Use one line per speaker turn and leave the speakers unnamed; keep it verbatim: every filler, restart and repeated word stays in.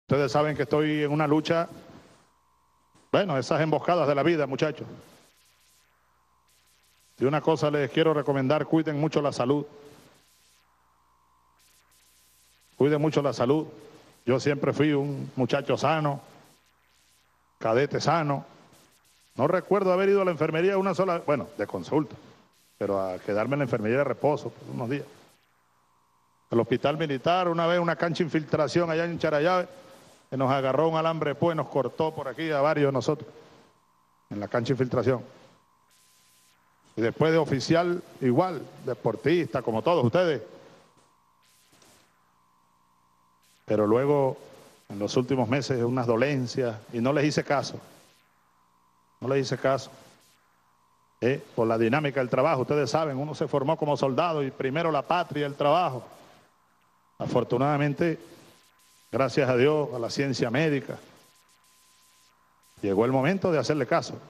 Ustedes saben que estoy en una lucha, bueno, esas emboscadas de la vida, muchachos. Y una cosa les quiero recomendar, cuiden mucho la salud. Cuiden mucho la salud. Yo siempre fui un muchacho sano, cadete sano. No recuerdo haber ido a la enfermería una sola, bueno, de consulta, pero a quedarme en la enfermería de reposo por unos días. Al hospital militar, una vez una cancha de infiltración allá en Charallave, que nos agarró un alambre pues, nos cortó por aquí a varios de nosotros, en la cancha de infiltración. Y después de oficial, igual, deportista, como todos ustedes. Pero luego, en los últimos meses, unas dolencias, y no les hice caso. No les hice caso. ¿Eh? Por la dinámica del trabajo, ustedes saben, uno se formó como soldado y primero la patria y el trabajo. Afortunadamente, gracias a Dios, a la ciencia médica, llegó el momento de hacerle caso.